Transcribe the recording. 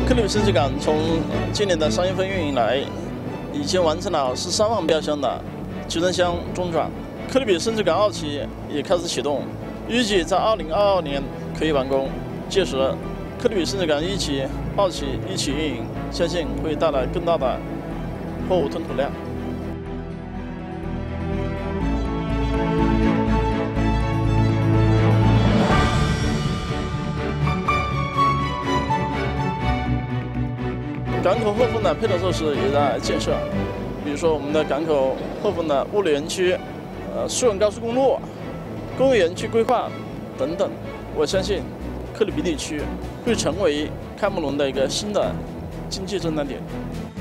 克里比升级港从今年的3月份运营来，已经完成了13万标箱的集装箱中转。克里比升级港2期也开始启动，预计在2022年可以完工。届时，克里比升级港1期、2期一起运营，相信会带来更大的货物吞吐量。 港口后方的配套设施也在建设，比如说我们的港口后方的物流园区、苏永高速公路、工业园区规划等等。我相信克里比地区会成为开姆隆的一个新的经济增长点。